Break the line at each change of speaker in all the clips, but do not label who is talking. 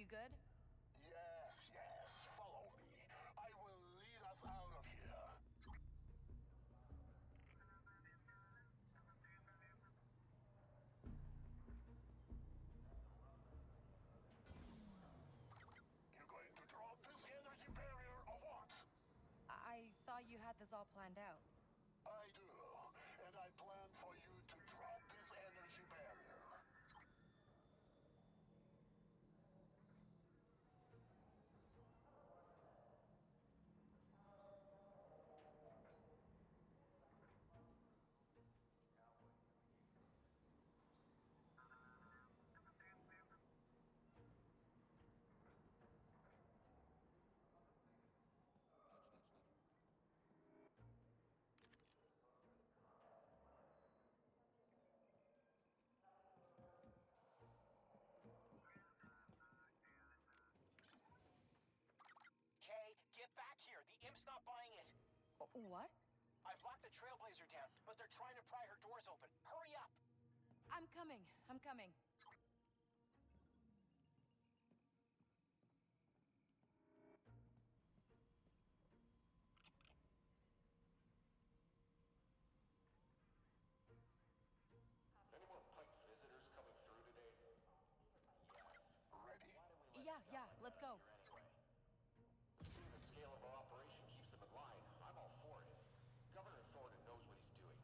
good?
Yes, yes, follow me. I will lead us out of here. You're going to drop this energy barrier or what?
I thought you had this all planned out.
I do, and I plan for you to drop this energy barrier.
Kay, get back here. The Imp's not buying it.
What?
I've locked the Trailblazer down, but they're trying to pry her doors open. Hurry up!
I'm coming. I'm coming.
Any more Pike visitors coming through today? Yes.
Ready?
Yeah, let's go.
Anyway. Assuming the scale of our operation keeps them in line, I'm all for it. Governor Thornton knows what he's doing.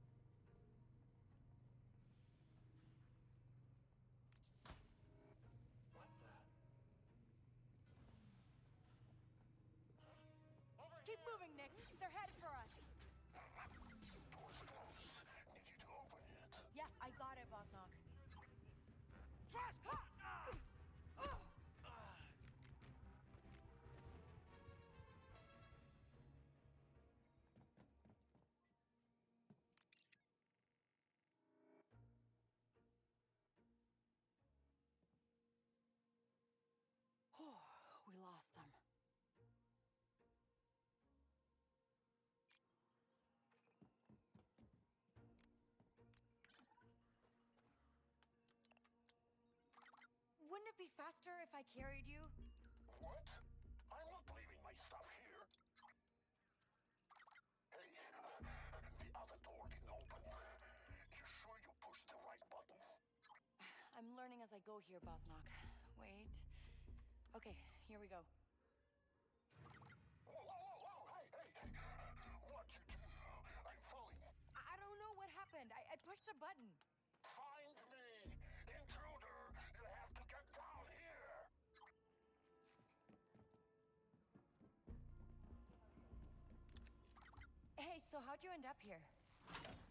What the? Over
Keep
here!
moving, Nix. They're headed for us.
Door's closed. Need you to open it.
Yeah, I got it, Boss Knock. We lost them. Wouldn't it be faster if I carried you?
What? I'm not leaving my stuff here. Hey, the other door didn't open. You sure you pushed the right button?
I'm learning as I go here, Boss Knock. Wait. Okay, here we go.
Whoa, hey! What'd you do? I'm falling.
I don't know what happened. I pushed a button.
Find me! Intruder! You have to get down here!
Hey, so how'd you end up here?